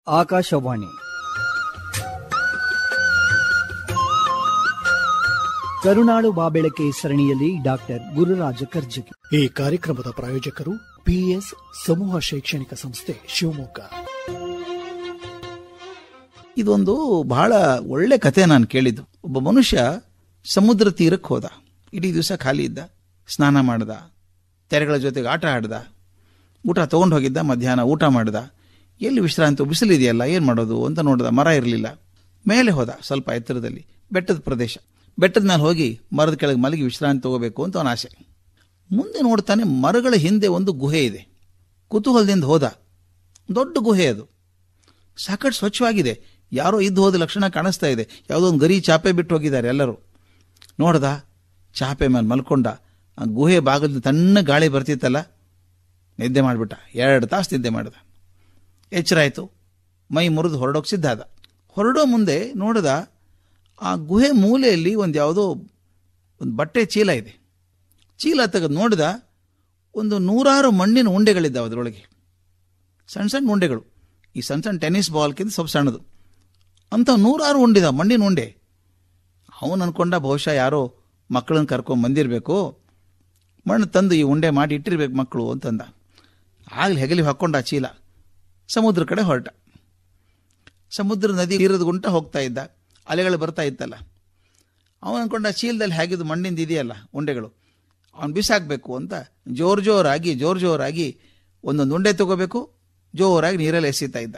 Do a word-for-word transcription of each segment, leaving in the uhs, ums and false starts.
ಆಕಾಶವಾಣಿ ಕರುನಾಡು ಬಾಬೆಳಕೆ ಸರಣಿಯಲ್ಲಿ ಡಾಕ್ಟರ್ ಗುರುರಾಜ ಕರ್ಜಗಿ. ಈ ಕಾರ್ಯಕ್ರಮದ ಪ್ರಾಯೋಜಕರು ಪಿಎಸ್ ಸಮೂಹ ಶೈಕ್ಷಣಿಕ ಸಂಸ್ಥೆ ಶಿವಮೊಗ್ಗ. ಇದೊಂದು ಬಹಳ ಒಳ್ಳೆ ಕತೆ ನಾನು ಕೇಳಿದ್ದು. ಒಬ್ಬ ಮನುಷ್ಯ ಸಮುದ್ರ ತೀರಕ್ಕೆ ಹೋದ. ಇಡೀ ದಿವಸ ಖಾಲಿ ಇದ್ದ. ಸ್ನಾನ ಮಾಡ್ದ, ತೆರೆಗಳ ಜೊತೆಗೆ ಆಟ ಆಡ್ದ, ಊಟ ತಗೊಂಡು ಹೋಗಿದ್ದ. ಮಧ್ಯಾಹ್ನ ಊಟ ಮಾಡ್ದ. ಎಲ್ಲಿ ವಿಶ್ರಾಂತಿ, ಬಿಸಿಲಿದೆಯಲ್ಲ ಏನು ಮಾಡೋದು ಅಂತ ನೋಡ್ದ. ಮರ ಇರಲಿಲ್ಲ. ಮೇಲೆ ಹೋದ, ಸ್ವಲ್ಪ ಎತ್ತರದಲ್ಲಿ ಬೆಟ್ಟದ ಪ್ರದೇಶ. ಬೆಟ್ಟದ ಮೇಲೆ ಹೋಗಿ ಮರದ ಕೆಳಗೆ ಮಲಗಿ ವಿಶ್ರಾಂತಿ ತಗೋಬೇಕು ಅಂತ ಅವನ ಆಸೆ. ಮುಂದೆ ನೋಡ್ತಾನೆ, ಮರಗಳ ಹಿಂದೆ ಒಂದು ಗುಹೆ ಇದೆ. ಕುತೂಹಲದಿಂದ ಹೋದ. ದೊಡ್ಡ ಗುಹೆ ಅದು, ಸಾಕಷ್ಟು ಸ್ವಚ್ಛವಾಗಿದೆ. ಯಾರೋ ಇದ್ದು ಹೋದ ಲಕ್ಷಣ ಕಾಣಿಸ್ತಾ ಇದೆ. ಯಾವುದೋ ಒಂದು ಗರಿ ಚಾಪೆ ಬಿಟ್ಟು ಹೋಗಿದ್ದಾರೆ ಎಲ್ಲರೂ. ನೋಡ್ದ, ಚಾಪೆ ಮೇಲೆ ಮಲ್ಕೊಂಡ. ಆ ಗುಹೆ ಬಾಗಿಲು ತಣ್ಣ ಗಾಳಿ ಬರ್ತಿತ್ತಲ್ಲ, ನಿದ್ದೆ ಮಾಡಿಬಿಟ್ಟ. ಎರಡು ತಾಸು ನಿದ್ದೆ ಮಾಡಿದ. ಎಚ್ಚರ ಆಯಿತು. ಮೈ ಮುರಿದು ಹೊರಡೋಕೆ ಸಿದ್ಧ ಆದ. ಹೊರಡೋ ಮುಂದೆ ನೋಡ್ದ, ಆ ಗುಹೆ ಮೂಲೆಯಲ್ಲಿ ಒಂದು ಯಾವುದೋ ಒಂದು ಬಟ್ಟೆ ಚೀಲ ಇದೆ. ಚೀಲ ತೆಗೆದು ನೋಡಿದ, ಒಂದು ನೂರಾರು ಮಣ್ಣಿನ ಉಂಡೆಗಳಿದ್ದಾವೆ ಅದರೊಳಗೆ. ಸಣ್ಣ ಸಣ್ಣ ಉಂಡೆಗಳು, ಈ ಸಣ್ಣ ಸಣ್ಣ ಟೆನ್ನಿಸ್ ಬಾಲ್ಕಿಂತ ಸ್ವಲ್ಪ ಸಣ್ಣದು ಅಂತ ನೂರಾರು ಉಂಡಿದ ಮಣ್ಣಿನ ಉಂಡೆ. ಅವನು ಅನ್ಕೊಂಡ, ಬಹುಶಃ ಯಾರೋ ಮಕ್ಕಳನ್ನು ಕರ್ಕೊಂಡು ಬಂದಿರಬೇಕು, ಮಣ್ಣು ತಂದು ಈ ಉಂಡೆ ಮಾಡಿ ಇಟ್ಟಿರ್ಬೇಕು ಮಕ್ಕಳು ಅಂತಂದ. ಆಗಲಿ ಹೆಗಲಿ ಹಾಕ್ಕೊಂಡ ಆ ಚೀಲ ಸಮುದ್ರ ಕಡೆ ಹೊರಟ. ಸಮುದ್ರ ನದಿ ತೀರದ ಗುಂಟ ಹೋಗ್ತಾ ಇದ್ದ. ಅಲೆಗಳು ಬರ್ತಾ ಇತ್ತಲ್ಲ. ಅವನು ಅನ್ಕೊಂಡ, ಚೀಲದಲ್ಲಿ ಹೇಗಿದ್ದು ಮಣ್ಣಿಂದ ಇದೆಯಲ್ಲ ಉಂಡೆಗಳು, ಅವನು ಬಿಸಾಕಬೇಕು ಅಂತ ಜೋರು ಜೋರಾಗಿ ಜೋರು ಜೋರಾಗಿ ಒಂದೊಂದು ಉಂಡೆ ತಗೋಬೇಕು, ಜೋರಾಗಿ ನೀರಲ್ಲಿ ಎಸೀತಾ ಇದ್ದ.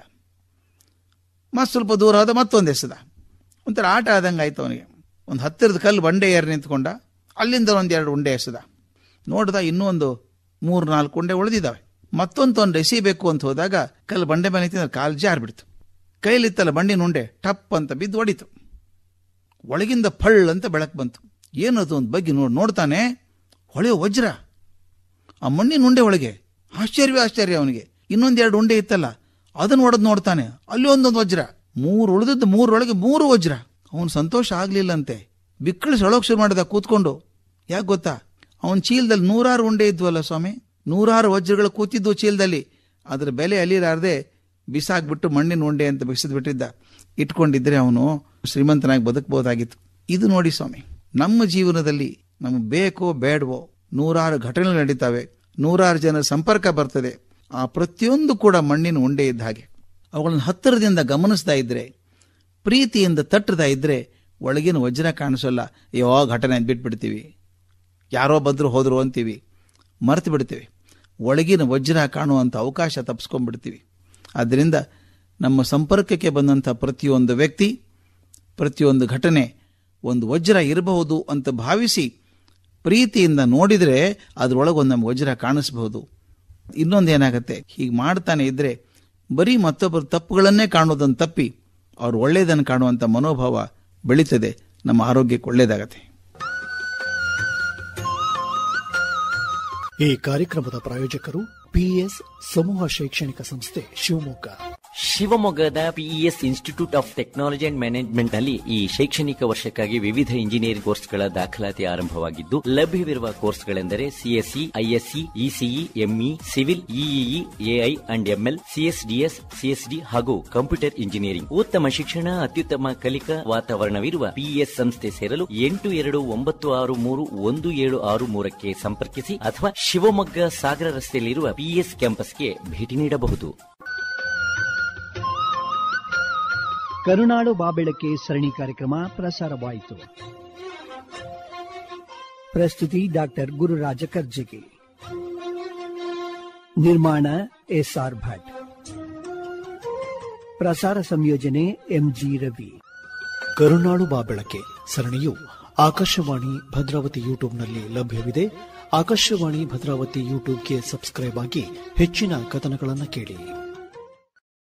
ಮತ್ತು ಸ್ವಲ್ಪ ದೂರ ಹೋದ, ಮತ್ತೊಂದು ಎಸೆದ. ಒಂಥರ ಆಟ ಆದಂಗೆ ಆಯ್ತು ಅವನಿಗೆ. ಒಂದು ಹತ್ತಿರದ ಕಲ್ಲು ಬಂಡೆ ಏರಿ ನಿಂತ್ಕೊಂಡ. ಅಲ್ಲಿಂದ ಒಂದೆರಡು ಉಂಡೆ ಎಸೆದ. ನೋಡ್ದ, ಇನ್ನೂ ಒಂದು ಮೂರು ನಾಲ್ಕು ಉಂಡೆ ಉಳಿದಿದ್ದಾವೆ. ಮತ್ತೊಂದು ಒಂದು ಎಸಿಬೇಕು ಅಂತ ಹೋದಾಗ ಕಲ್ಲು ಬಂಡೆ ಮೇಲೆ ನಿಂತಿದ್ದ, ಕಾಲು ಜಾರ್ಬಿಡ್ತು. ಕೈಲಿತ್ತಲ್ಲ ಬಂಡಿನ ಉಂಡೆ ಟಪ್ ಅಂತ ಬಿದ್ದು ಹೊಡಿತು. ಒಳಗಿಂದ ಫಳ್ ಅಂತ ಬೆಳಕು ಬಂತು. ಏನದು ಒಂದು ಬಗ್ಗೆ ನೋಡಿ ನೋಡ್ತಾನೆ, ಹೊಳೆಯೋ ವಜ್ರ ಆ ಮಣ್ಣಿನ ಉಂಡೆ ಒಳಗೆ. ಆಶ್ಚರ್ಯ ಆಶ್ಚರ್ಯ ಅವನಿಗೆ. ಇನ್ನೊಂದೆರಡು ಉಂಡೆ ಇತ್ತಲ್ಲ, ಅದನ್ನು ಹೊಡೆದು ನೋಡ್ತಾನೆ, ಅಲ್ಲಿ ಒಂದೊಂದು ವಜ್ರ. ಮೂರು ಉಳಿದದ್ದು ಮೂರೊಳಗೆ ಮೂರು ವಜ್ರ. ಅವನು ಸಂತೋಷ ಆಗ್ಲಿಲ್ಲಂತೆ. ಬಿಕ್ಕಳಿಸಿ ಒಳಗೆ ಶುರು ಮಾಡಿದ ಕೂತ್ಕೊಂಡು. ಯಾಕೆ ಗೊತ್ತಾ, ಅವನ ಚೀಲದಲ್ಲಿ ನೂರಾರು ಉಂಡೆ ಇದ್ವಲ್ಲ ಸ್ವಾಮಿ, ನೂರಾರು ವಜ್ರಗಳು ಕೂತಿದ್ವು ಚೀಲದಲ್ಲಿ. ಅದರ ಬೆಲೆ ಅಲ್ಲಿರಾರ್ದೆ ಬಿಸಾಕ್ಬಿಟ್ಟು ಮಣ್ಣಿನ ಉಂಡೆ ಅಂತ ಬಿಸಿದ್ ಬಿಟ್ಟಿದ್ದ. ಇಟ್ಕೊಂಡಿದ್ರೆ ಅವನು ಶ್ರೀಮಂತನಾಗಿ ಬದುಕಬಹುದಾಗಿತ್ತು. ಇದು ನೋಡಿ ಸ್ವಾಮಿ, ನಮ್ಮ ಜೀವನದಲ್ಲಿ ನಮಗೆ ಬೇಕೋ ಬೇಡವೋ ನೂರಾರು ಘಟನೆಗಳು ನಡೀತಾವೆ, ನೂರಾರು ಜನರ ಸಂಪರ್ಕ ಬರ್ತದೆ. ಆ ಪ್ರತಿಯೊಂದು ಕೂಡ ಮಣ್ಣಿನ ಉಂಡೆ ಇದ್ದ ಹಾಗೆ. ಅವುಗಳನ್ನು ಹತ್ತಿರದಿಂದ ಗಮನಿಸ್ತಾ ಇದ್ರೆ, ಪ್ರೀತಿಯಿಂದ ತಟ್ಟದ ಇದ್ರೆ ಒಳಗಿನ ವಜ್ರ ಕಾಣಿಸೋಲ್ಲ. ಯಾವ ಘಟನೆ ಬಿಟ್ಬಿಡ್ತೀವಿ, ಯಾರೋ ಬಂದ್ರು ಹೋದ್ರು ಅಂತೀವಿ, ಮರೆತು ಬಿಡ್ತೀವಿ. ಒಳಗಿನ ವಜ್ರ ಕಾಣುವಂಥ ಅವಕಾಶ ತಪ್ಪಿಸ್ಕೊಂಡ್ಬಿಡ್ತೀವಿ. ಆದ್ದರಿಂದ ನಮ್ಮ ಸಂಪರ್ಕಕ್ಕೆ ಬಂದಂಥ ಪ್ರತಿಯೊಂದು ವ್ಯಕ್ತಿ, ಪ್ರತಿಯೊಂದು ಘಟನೆ ಒಂದು ವಜ್ರ ಇರಬಹುದು ಅಂತ ಭಾವಿಸಿ ಪ್ರೀತಿಯಿಂದ ನೋಡಿದರೆ ಅದರೊಳಗೊಂದು ನಮ್ಮ ವಜ್ರ ಕಾಣಿಸ್ಬಹುದು. ಇನ್ನೊಂದೇನಾಗತ್ತೆ, ಹೀಗೆ ಮಾಡ್ತಾನೆ ಇದ್ರೆ ಬರೀ ಮತ್ತೊಬ್ಬರ ತಪ್ಪುಗಳನ್ನೇ ಕಾಣೋದನ್ನು ತಪ್ಪಿ ಅವ್ರು ಒಳ್ಳೆಯದನ್ನು ಕಾಣುವಂಥ ಮನೋಭಾವ ಬೆಳೀತದೆ. ನಮ್ಮ ಆರೋಗ್ಯಕ್ಕೆ ಒಳ್ಳೆಯದಾಗತ್ತೆ. ಈ ಕಾರ್ಯಕ್ರಮದ ಪ್ರಾಯೋಜಕರು ಪಿಎಸ್ ಸಮೂಹ ಶೈಕ್ಷಣಿಕ ಸಂಸ್ಥೆ ಶಿವಮೊಗ್ಗ. ಶಿವಮೊಗ್ಗದ PES institute of technology and management ನಲ್ಲಿ ಈ ಶೈಕ್ಷಣಿಕ ವರ್ಷಕ್ಕಾಗಿ ವಿವಿಧ ಇಂಜಿನಿಯರಿಂಗ್ ಕೋರ್ಸ್ಗಳ ದಾಖಲಾತಿ ಆರಂಭವಾಗಿದ್ದು, ಲಭ್ಯವಿರುವ ಕೋರ್ಸ್ಗಳೆಂದರೆ CSC, ISC, ECE, ME, civil, EEE, AI and ML, CSDS, CSD ಹಾಗೂ ಕಂಪ್ಯೂಟರ್ ಇಂಜಿನಿಯರಿಂಗ್. ಉತ್ತಮ ಶಿಕ್ಷಣ, ಅತ್ಯುತ್ತಮ ಕಲಿಕಾ ವಾತಾವರಣವಿರುವ ಪಿಇಎಸ್ ಸಂಸ್ಥೆ ಸೇರಲು ಎಂಟು ಎರಡು ಒಂಬತ್ತು ಆರು ಮೂರು ಒಂದು ಏಳು ಆರು ಮೂರಕ್ಕೆ ಸಂಪರ್ಕಿಸಿ ಅಥವಾ ಶಿವಮೊಗ್ಗ ಸಾಗರ ರಸ್ತೆಯಲ್ಲಿರುವ ಪಿಇಎಸ್ ಕ್ಯಾಂಪಸ್ಗೆ ಭೇಟಿ ನೀಡಬಹುದು. ಕರುನಾಡು ಬಾಬೆಳಕೆ ಸರಣಿ ಕಾರ್ಯಕ್ರಮ ಪ್ರಸಾರವಾಯಿತು. ಪ್ರಸ್ತುತಿ ಡಾಕ್ಟರ್ ಗುರುರಾಜ ಕರ್ಜಗಿ. ನಿರ್ಮಾಣ ಎಸ್ಆರ್ ಭಟ್. ಪ್ರಸಾರ ಸಂಯೋಜನೆ ಎಂಜಿ ರವಿ. ಕರುನಾಡು ಬಾಬೆಳಕೆ ಸರಣಿಯು ಆಕಾಶವಾಣಿ ಭದ್ರಾವತಿ ಯೂಟ್ಯೂಬ್ನಲ್ಲಿ ಲಭ್ಯವಿದೆ. ಆಕಾಶವಾಣಿ ಭದ್ರಾವತಿ ಯೂಟ್ಯೂಬ್ಗೆ ಸಬ್ಸ್ಕ್ರೈಬ್ ಆಗಿ ಹೆಚ್ಚಿನ ಕಥನಗಳನ್ನು ಕೇಳಿ.